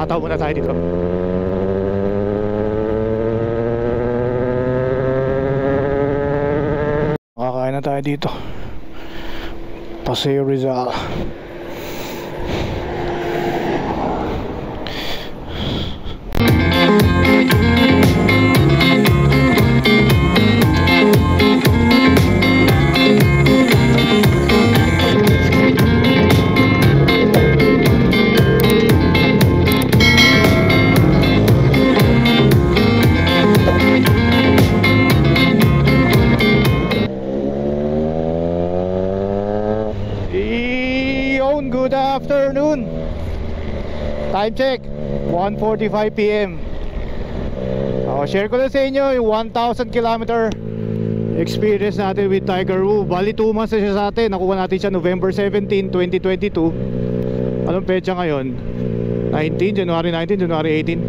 Tataw muna tayo dito. Makakain na tayo dito. Paseo Rizal. Good afternoon. Time check 1:45 PM. Share ko na sa inyo yung 1,000 kilometer experience natin with Tiger Woods. Bali 2 months na siya sa atin. Nakuha natin siya November 17, 2022. Anong petsa ngayon? 19, January 19, January 18.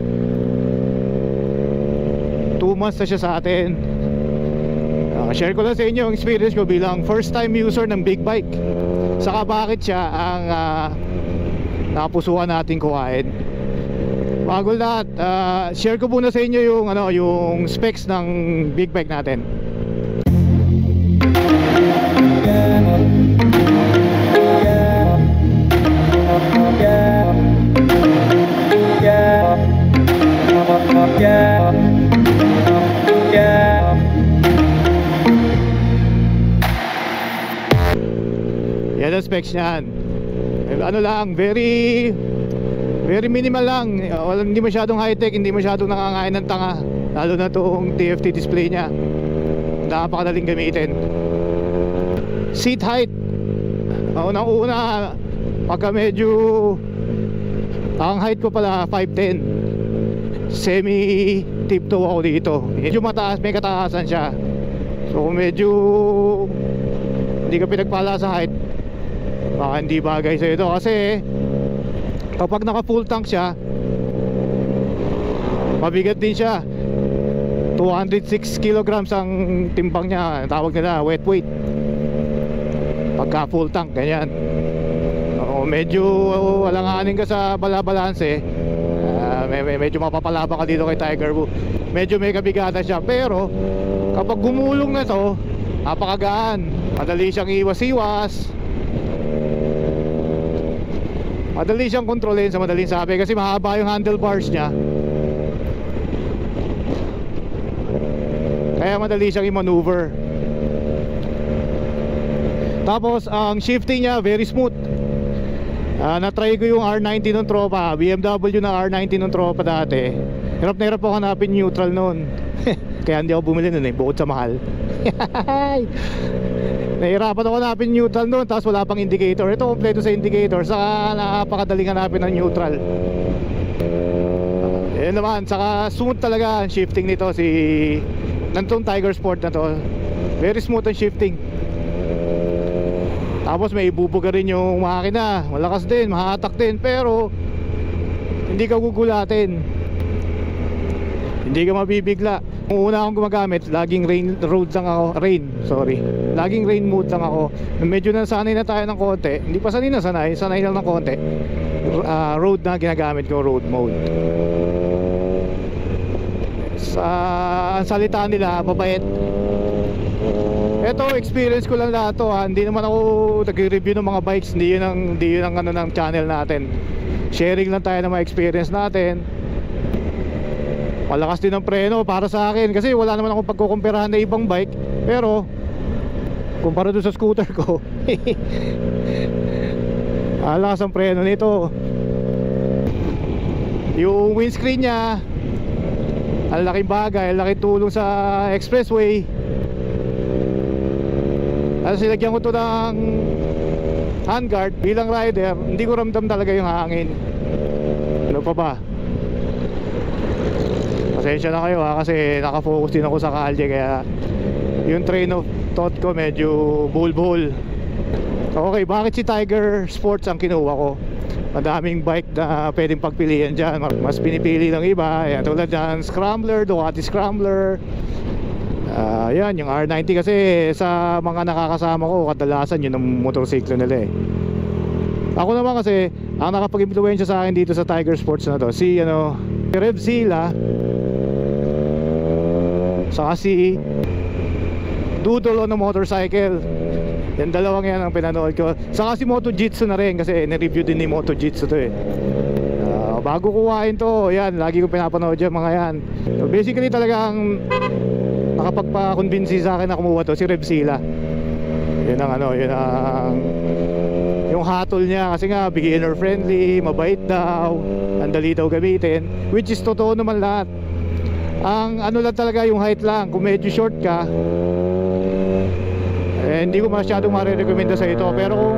2 months na siya sa atin. Share ko lang sa inyo yung experience ko bilang first time user ng big bike. Saka bakit siya ang napusuan natin kuhain. Bago lahat, share ko muna sa inyo yung yung specs ng big bike natin. Yan ang specs niyan. Ano lang, very minimal lang. Hindi masyadong high tech, hindi masyadong nakangain ng tanga. Lalo na itong TFT display niya. Napakadaling gamitin. Seat height, unang-una, pagka medyo ang height ko pala 5'10", semi tiptoe ako dito. Medyo mataas, may kataasan siya. So medyo hindi ka pinagpala sa height, baka hindi bagay sa ito. Kasi kapag naka full tank siya, mabigat din siya. 206 kilograms ang timbang niya. Tawag nila wet weight pagka full tank, ganyan. Medyo walanganin ka sa balabalanse, medyo mapapalaba ka dito kay Tiger Woods. Medyo may kabigatan siya, pero kapag gumulong na to, napakagaan. Madali siyang iwas-iwas, madali siyang kontrolin sa madaling sabi, kasi mahaba yung handlebars niya, kaya madali siyang i-maneuver. Tapos ang shifting niya very smooth. Na-try ko yung R90 ng tropa, BMW na R90 ng tropa dati. Hirap na hirap ako hanapin neutral noon. Kaya hindi ako bumili nun bukod sa mahal. Nahirapan ako hanapin neutral noon, tapos wala pang indicator. Ito kompleto sa indicator, saka napakadaling hanapin ng neutral. Yun naman, saka smooth talaga ang shifting nito, nantong Tiger Sport na to. Very smooth ang shifting. Tapos may ibubuga rin yung makina, malakas din, mahatak din, pero hindi ka gugulatin, hindi ka mabibigla. Kung una akong gumagamit, laging laging rain mode lang ako. Medyo nasanay na tayo ng konti, hindi pa sanay lang ng konti. Road na ginagamit ko, road mode. Ang salita nila, mabait. Ito, experience ko lang lahat to, hindi naman ako nag-review ng mga bikes. Hindi yun ang ng channel natin. Sharing lang tayo ng mga experience natin. Malakas din ang preno para sa akin, kasi wala naman akong pagkukumpirahan na ibang bike. Pero kumpara doon sa scooter ko, malakas ang preno nito. Yung windscreen niya, ang laking bagay, ang laking tulong sa expressway. Kasi sinagyan ko to ng handguard bilang rider, hindi ko ramdam talaga yung hangin. Ano pa ba? Pasensya na kayo kasi nakafocus din ako sa kalye, kaya yung train of thought ko medyo bull. Okay, bakit si Tiger Sports ang kinuha ko? Madaming bike na pwedeng pagpilian dyan. Mas pinipili ng iba, yan, tulad dyan Scrambler, Ducati Scrambler. Yan, yung R90 kasi sa mga nakakasama ko, kadalasan yun ang motorsiklo nila Ako naman kasi, Ang nakapag-impluwensya sa akin dito sa Tiger Sports na to, si Revzilla, saka si Doodle on a Motorcycle. Yan dalawang yan ang pinanood ko. Saka si Moto Jitsu na rin, kasi nireview din ni Moto Jitsu to eh. Bago kuhain to, yan, lagi ko pinapanood yan mga yan. So basically talagang nakapagpa-convince sa akin na kumuha to si Revzilla. Yun ang yung hatol niya, kasi nga beginner friendly, mabait daw, ang dali daw gamitin, which is totoo naman lahat. Ang lang talaga yung height lang, kung medyo short ka, hindi ko masyadong marirekomenda sa ito. Pero kung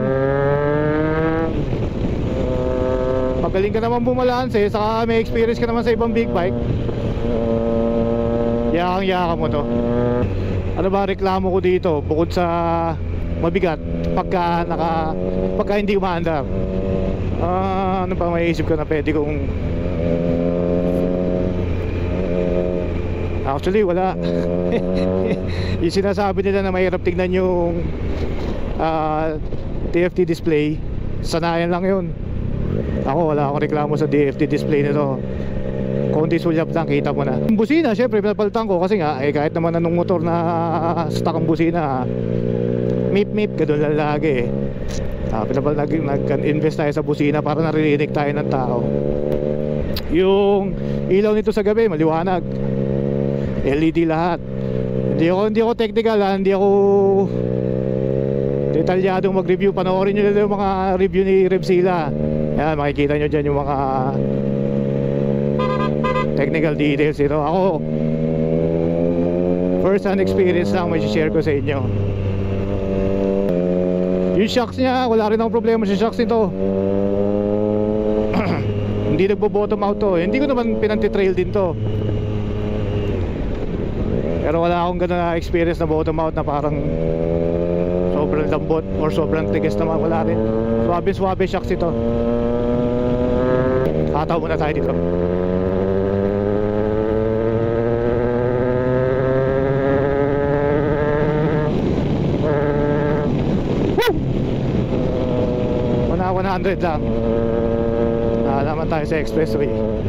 magaling ka naman bumalanse, saka may experience ka naman sa ibang big bike, yakang-yaka mo to. Ano ba reklamo ko dito bukod sa mabigat pagka hindi umaandar? Ano pa maiisip ko na pwede kong... Actually wala. Yung sinasabi nila na mahirap tignan yung TFT display, sanayan lang yun. Ako wala akong reklamo sa TFT display nito. Konti sulyap lang, kita mo na. Yung busina, syempre pinapalitan ko kasi nga kahit naman anong motor na stock ang busina, mip ganun lang lagi nag-invest tayo sa busina para naririnig tayo ng tao. Yung ilaw nito sa gabi maliwanag, LED lahat. Hindi ako technical hindi ako detalyadong mag-review. Panoorin nyo na yung mga review ni Revzilla. Yan, makikita nyo dyan yung mga technical details. Ako first hand experience lang may share ko sa inyo. Yung shocks niya, wala rin akong problema sa shocks nito. Hindi nagbo-bottom out to. Hindi ko naman pinantitrail din to, pero wala akong ganun na experience na bottom out na parang sobrang lambot or sobrang tigas naman. Wala rin. Swabe shocks ito. Hataw muna tayo dito. Woo! 100 lang. Naman tayo sa expressway.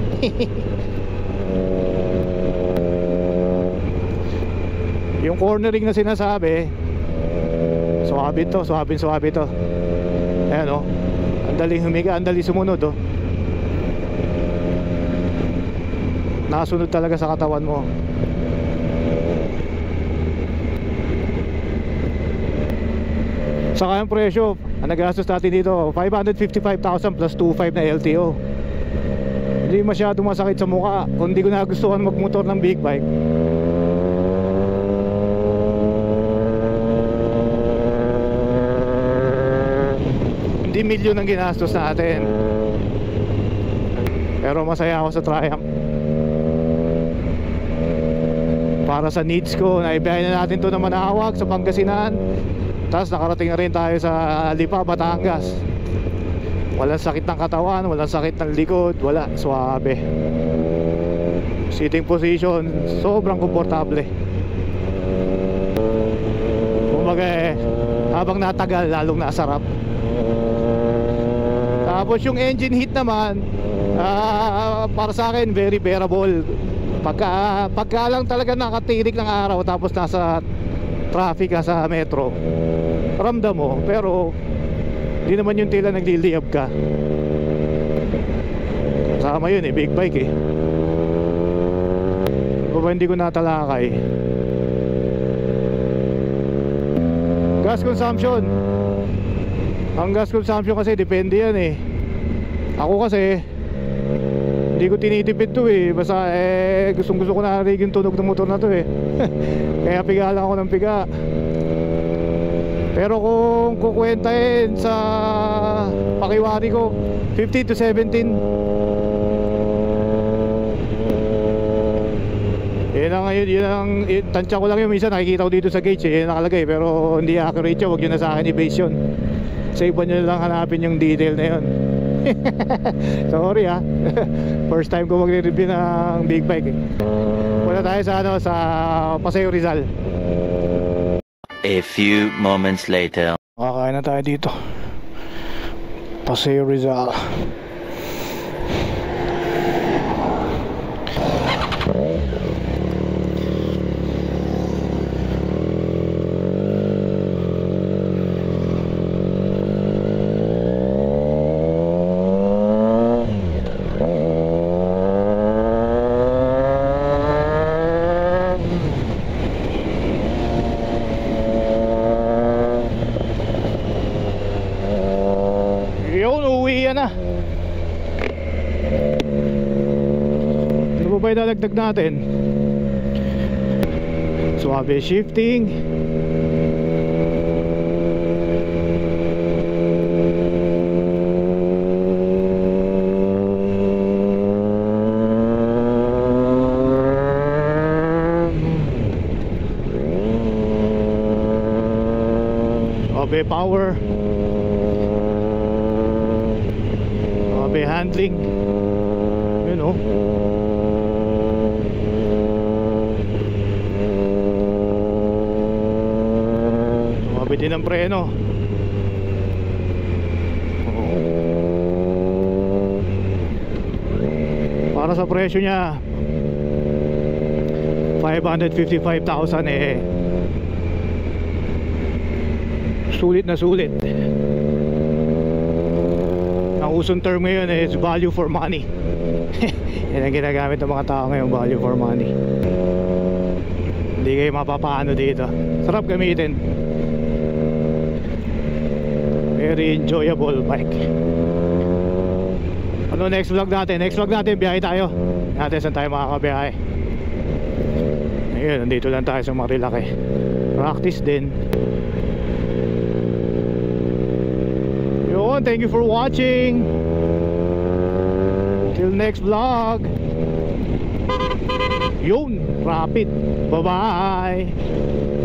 Yung cornering na sinasabi, suwabe to. Ayan o, ang daling humiga, ang daling sumunod o. Nakasunod talaga sa katawan mo. Saka yung presyo, ang nagastos natin dito 555,000 plus 2.5 na LTO. Hindi masyadong masakit sa mukha kung hindi ko nagustuhan magmotor ng big bike. Hindi milyon ang ginastos natin, pero masaya ako sa Triumph. Para sa needs ko, naibiyahin na natin to na Manawag sa Pangasinan, tapos nakarating na rin tayo sa Lipa, Batangas. Walang sakit ng katawan, walang sakit ng likod, wala, suabe. Sitting position, sobrang komportable. Kumbaga habang natagal, lalong nasarap. Tapos yung engine heat naman, para sa akin very bearable. Pagka lang talaga nakatirik ng araw tapos nasa traffic ka sa metro, ramdam mo. Pero hindi naman yung tila nagliliyab ka. Kasama yun big bike Kung hindi ko natalakay. Gas consumption. Ang gas consumption kasi depende yan Ako kasi hindi ko tinitipid to basta gusto ko narinig yung tunog ng motor na to Kaya piga lang ako ng piga. Pero kung kukwentahin sa pakiwari ko, 15 to 17. Yun ang tansya ko lang yun. Minsan nakikita ko dito sa gauge nakalagay, pero hindi accurate yun. Huwag nyo na sa akin i-base yun. Sa iba nyo lang hanapin yung detail na yun. Sorry first time ko magre-review ng big bike Wala tayo sa Paseo Rizal. A few moments later. Makakain na tayo dito. Paseo Rizal. Na. Ano ba ilalagdag natin? Suave shifting. Suave power. Handling, you know. Sumabit din ang preno. Para sa presyo niya 555,000 eh, sulit na sulit. Ang usong term ngayon is value for money. Yan ang ginagamit ng mga tao ngayon, value for money. Hindi kayo mapapaano dito. Sarap gamitin. Very enjoyable bike. Ano next vlog natin? Next vlog natin, biyahe tayo. Natin saan tayo makakabiyahe. Ayun, nandito lang tayo sa Marilaki. Practice din. Thank you for watching. Till next vlog. Yun, rapid. Bye bye.